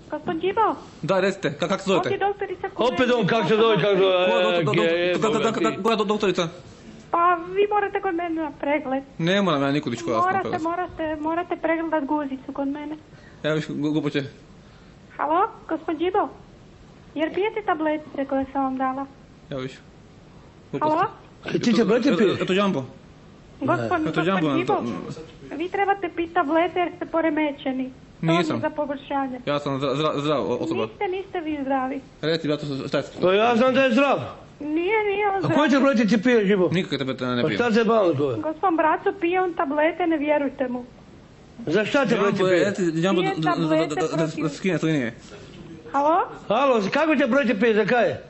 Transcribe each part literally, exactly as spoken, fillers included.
Gospod Džibo? Da, recite, kako se zovete? Ovdje doktorica Kulen. Opet on, kako se zove, kako se zove? Koja doktorica? Pa vi morate kod mene na pregled. Ne moram ja nikudić kod vas na Morate, pregled. morate, morate pregledat guzicu kod mene. Evo viš, glupoće. Halo, gospod Džibo? Jer pijete tabletice koje sam vam dala? Evo viš. Halo? Ti tablete piješ? Je to Džambo? Gospod, Je to Džambo? gospod Džibo, vi trebate piti tablete jer ste poremećeni. To vam je Nisam. za poboljšanje. Ja sam zra- zdrav osoba. Niste, niste vi zdravi. Reci, brato, šta je? Pa ja znam da je zdrav. Nije, nije on A zdrav. koje tablete ti piješ, Žibo? Nikakve tablete ne Pa pijem. šta se bavno kove? Gospod Braco, pije on tablete, ne vjerujte mu. Za šta tablete Džambo, piješ? reci, Džambo, Pije da- da- da- tablete da- da- protiv- da skine s linije. Halo? Halo, kako tablete piješ, za kaj je?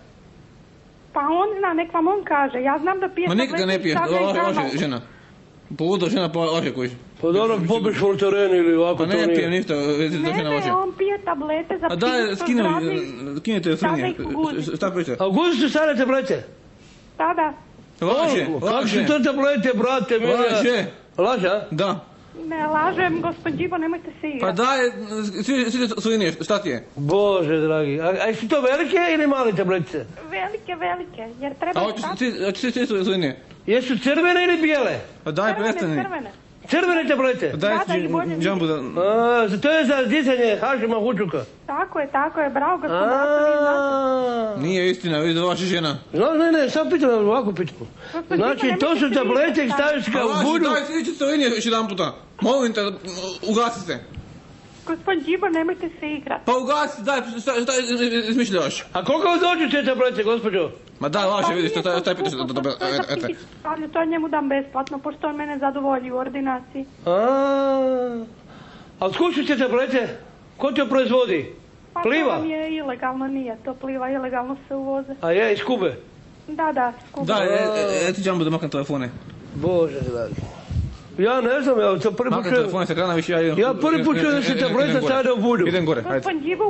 Pa on zna, nek vam on kaže. Ja znam da pije Ma nikak ga ne tablete i pije, stavlja ih loše, nama. loše žena. Poludo žena pa loše kuć. Pa dobro, pobiš u terenu ili ovako Pa to ne nije. pijem ništa, vezi da Ne, žena ne, loše. on pije tablete za A daj, psihičko skini, zdravlje. skinite s Stavlja linije. ih u guzicu. Šta pričate? A gdje su stare tablete? Tada, Laže, Kako laže. su to tablete, brate? mili? Laže. Laže, a? Da. ne lažem, gospod Džibo, nemojte se Pa igrati. daj, svi svi s linije, šta ti je? Bože dragi, a, a su to velike ili male tabletice? Velike, velike, jer treba A ih hoćeš staviti svi, hoćeš svi svi s linije? Jesu crvene ili bijele? Pa daj, crvene, prestani. crvene. Crvene tablete? Pa daj, Da, da, i bolje Džambo da... A, za- to je za dizanje Hašima Hučuka. Tako je, tako je, bravo, gospod Braco, vi znate. A, Nije istina, vidi da vaša žena. No, ne, ne, sad pitam ovako pitam. Gospod Znači, Džibo, to su nemojte se tablete i igrati. staviš Pa ga u laži, budu. daj, svi s linije još jedan puta. Molim te, ugasi se. Gospod Džibo, nemojte se igrati. Pa ugasi, daj, šta, šta izmišljaš? A koliko vam dođu te tablete, gospođo? Ma daj, laže, vidiš, šta, šta, šta pitaš? To je za psihičko zdravlje, to njemu dam besplatno, pošto on mene zadovolji u ordinaciji. A, a od kud su te tablete? Ko te proizvodi? Pa to Pliva? vam je ilegalno, nije to Pliva, ilegalno se uvoze. A je, iz Kube? Da, da, skupo. Daj, e, e, ti Džambo da maknem telefone. Bože, dragi. Ja ne znam, ja to prvi put Maknem čujem. telefone sa ekrana, više ja idem... Ja prvi put čujem da se idem- tableta idem gore. stavlja u budu. Idem gore, ajde. Gospod Džibo,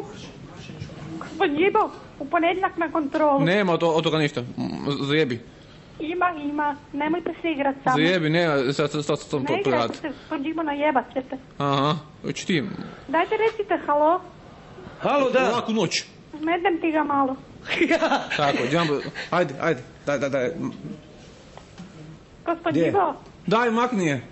gospod Džibo, u ponedjeljak na kontrolu. Nema od, to- od toga ništa, M, zajebi. Ima, ima, nemojte se igrati samo. Zajebi, nema, sad sad sad sam Ne to igrajte poraditi. se, gospod Džibo, najebat ćete. Aha, hoći ti. Dajte recite halo, Halo, da. Laku noć. mednem ti ga malo. Tako, Džambo, ajde, ajde, daj, daj, daj. Gospod Gdje? Džibo, Daj, makni je.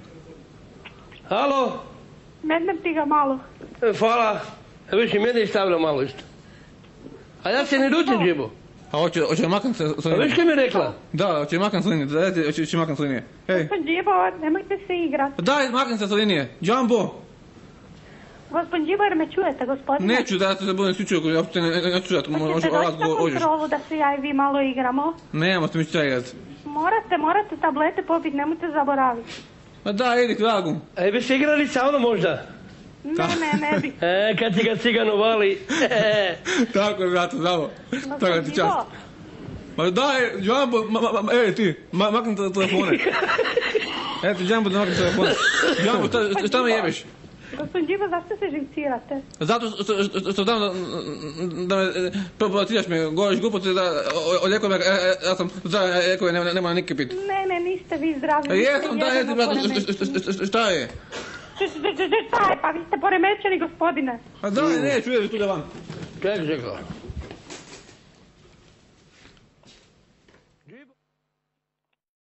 Halo, mednem ti ga malo. e, hvala. E, viš i mene je stavila malo isto. A ja se ne ljutim, Džibo. A hoće, hoće maknem se s A viš linije. kaj mi je rekla? Da, hoće maknem s linije, dajte, hoće, hoće maknem s linije. Ej, Gospod Džibo, nemojte se igrati. daj, maknem se s linije. Džambo, Gospod Džibo, jer me čujete, gospodine? neću da se budem svi čuo, ja uopšte ne, ne, neću čuti, Hoćete može doći na razgovor ođeš. kontrolu da se ja i vi malo igramo? Nema se mi šta igrati. Morate, morate tablete popiti, nemojte zaboraviti. Ma daj, idi k vragu. E, bi se igrali sa mnom možda? Ne, ne, ne bi. E, kad ti ga cigan uvali. E, Tako je, brate, bravo. Tako Gospod ti Džibo, čast. Ma daj, Džambo, ma, ma, ma, ej ti, ma, makni te telefone. Eto, Džambo da makni telefone. Džambo, šta, šta me jebeš? gospod Džibo, zašto se živcirate? Zato što, što, što dam da, da me, probaciraš me, govoriš gluposti da, o, o lijekove, e, e, ja sam za lijekove, nema, nema nikakve pit. Ne, ne, niste vi zdravi. E, vi ste jesam, da, jedino jesam, brate, poremećeni. šta- šta- šta- šta je? Š- š- š- š- Šta je, pa vi ste poremećeni, gospodine. A daj, ne, čuješ tu da van. ček, čekaj.